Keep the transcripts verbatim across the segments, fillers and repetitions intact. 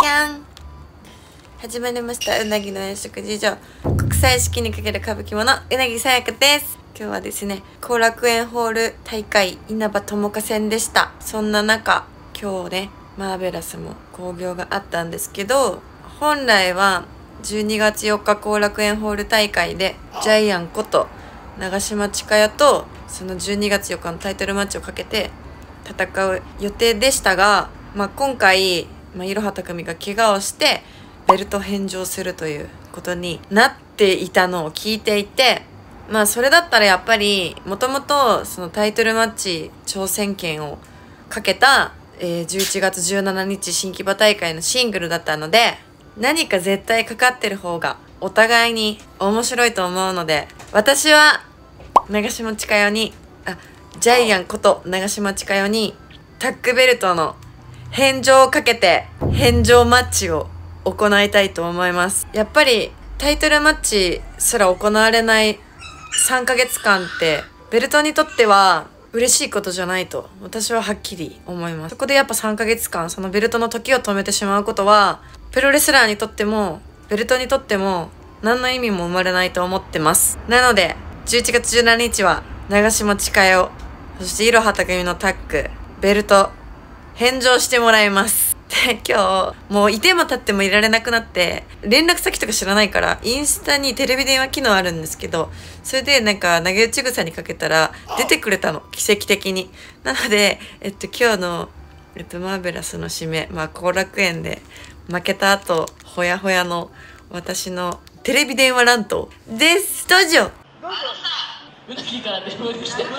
ゃん。始まりました。うなぎの遠足事情。国際式にかける歌舞伎者、うなぎさやかです。今日はですね、後楽園ホール大会稲葉友果戦でした。そんな中、今日ね、マーベラスも興行があったんですけど、本来はじゅうにがつよっか後楽園ホール大会で、ジャイアンこと長嶋千佳代と、そのじゅうにがつよっかのタイトルマッチをかけて戦う予定でしたが、まあ、今回、まあ、いろは匠が怪我をしてベルト返上するということになっていたのを聞いていて、まあそれだったらやっぱりもともとそのタイトルマッチ挑戦権をかけた、えー、じゅういちがつじゅうしちにち新木場大会のシングルだったので、何か絶対かかってる方がお互いに面白いと思うので、私は長嶋千佳代にあジャイアンこと長嶋千佳代にタッグベルトの返上をかけて返上マッチを行いたいと思います。やっぱりタイトルマッチすら行われないさんかげつかんってベルトにとっては嬉しいことじゃないと私ははっきり思います。そこでやっぱさんかげつかんそのベルトの時を止めてしまうことはプロレスラーにとってもベルトにとっても何の意味も生まれないと思ってます。なのでじゅういちがつじゅうしちにちは長嶋千佳代、そしていろは匠のタッグベルト返上してもらいます。で、今日もういても立ってもいられなくなって連絡先とか知らないからインスタにテレビ電話機能あるんですけど、それでなんか投げ打ち草にかけたら出てくれたの、奇跡的に。なのでえっと今日のえっとマーベラスの締め、まあ後楽園で負けた後ほやほやの私のテレビ電話乱闘です。どうぞ。 どうぞ。うなぎから電話で来てます。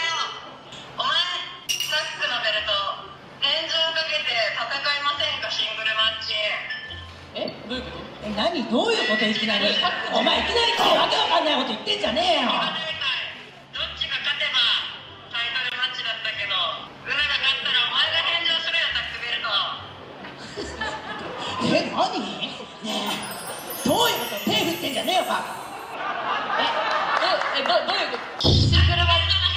え、どういうこと？ え、何？どういうこと？いきなりお前いきなり来てわけわかんないこと言ってんじゃねえよ。 どっちが勝てばタイトルマッチだったけど、うなが勝ったらお前が返上しろよ、タッグベルト。 え、何？ねえ、どういうこと？手振ってんじゃねえよバカ。 え、ど、え、ど、どういうこと？ シングルマッチの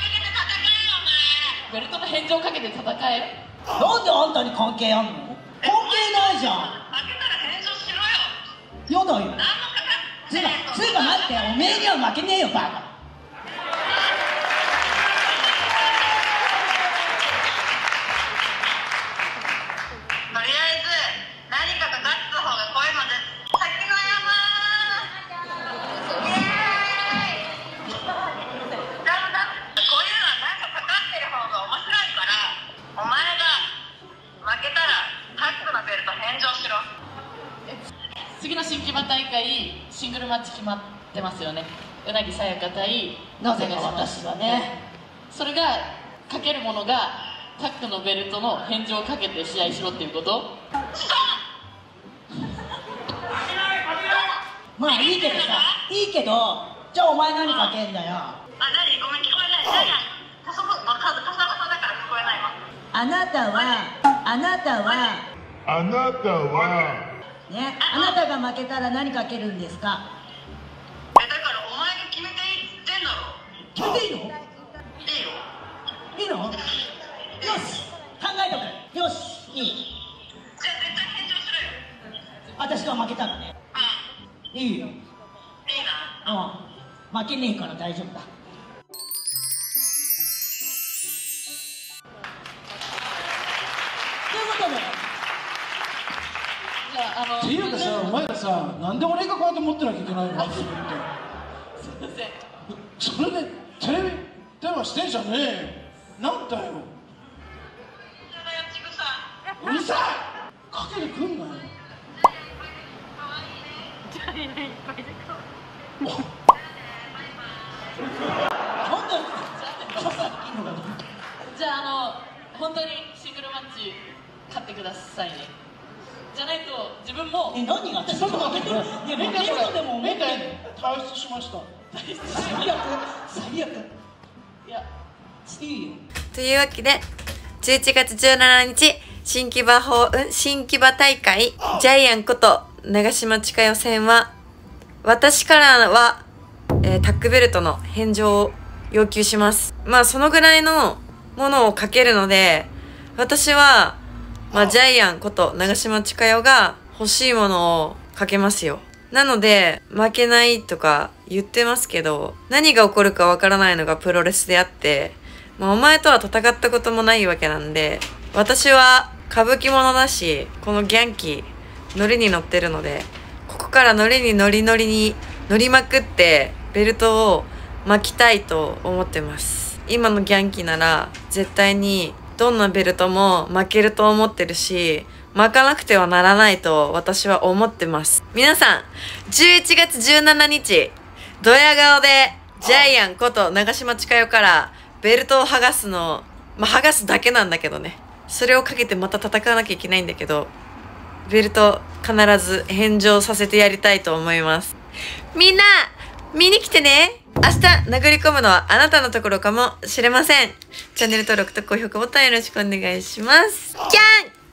返上かけて戦えよ、お前。 ベルトの返上かけて戦え？ なんであんたに関係あんの？関係ないじゃん。 負けたら返上しろよ。 やだよ。 何もかかってつうか、つうか待って、おめえには負けねえよバカ。 とりあえず何かかかった方が声まで先の山。イエーイ。だんだんこういうのは何かかかってる方が面白いから、お前が負けたらタッグのベルト返上しろ。 次の新木場大会シングルマッチ決まってますよね。うなぎさやか対なぜか私はね、 それがかけるものがタッグのベルトの返上をかけて試合しろっていうこと？ まあいいけどさ、いいけど、じゃあお前何かけんだよ。 あ、何？ごめん、聞こえない。ジャイアン、カサカサだから聞こえないわ。 あなたは、あなたはあなたはね、あなたが負けたら何かけるんですか？ え、だからお前が決めていってんだろ。 決めていいの？ いいよ。 いいの？よし、考えとく。よし、いい。 じゃあ絶対返上しろよ。 私が負けたらね。 うん。 いいよ。 いいな。 うん、負けねえから大丈夫だ。ということで、 じゃあ、あのっていうかさ、お前らさ、なんで俺がこうやって持ってなきゃいけないの？ すいません。 それでテレビ電話してんじゃねえよ。なんだよ。うるさい。かけてくんなよ。 じゃあ、あの本当にシングルマッチ勝ってくださいね。じゃないと自分も。 え、何が私が負けてる？いや、負けるとでも思ってる。 退出しました。 最悪、最悪。 いや、 いいよ。 というわけでじゅういちがつじゅうしちにち新木場ホー、新木場大会ジャイアンこと長嶋千佳代戦は私からは、えー、タッグベルトの返上を要求します。まあそのぐらいのものをかけるので、私はまあジャイアンこと長島千佳代が欲しいものをかけますよ。なので負けないとか言ってますけど、何が起こるかわからないのがプロレスであって、まあ、お前とは戦ったこともないわけなんで、私は歌舞伎者だし、このギャンキーノリに乗ってるので、ここからノリにノリノリに乗りまくってベルトを巻きたいと思ってます。今のギャンキーなら絶対にどんなベルトも負けると思ってるし、巻かなくてはならないと私は思ってます。皆さん、じゅういちがつじゅうしちにち、ドヤ顔でジャイアンこと長島千佳代からベルトを剥がすの、まあ、剥がすだけなんだけどね。それをかけてまた戦わなきゃいけないんだけど、ベルト必ず返上させてやりたいと思います。みんな、見に来てね。明日殴り込むのはあなたのところかもしれません。チャンネル登録と高評価ボタンよろしくお願いします。キャン